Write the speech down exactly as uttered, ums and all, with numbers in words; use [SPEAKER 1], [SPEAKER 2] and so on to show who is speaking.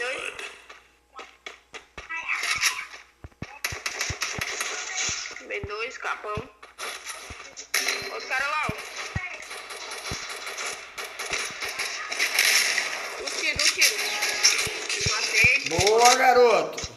[SPEAKER 1] dois. B dois, capão. Os caras lá, ó. Um tiro, um tiro. Matei.
[SPEAKER 2] Boa, garoto.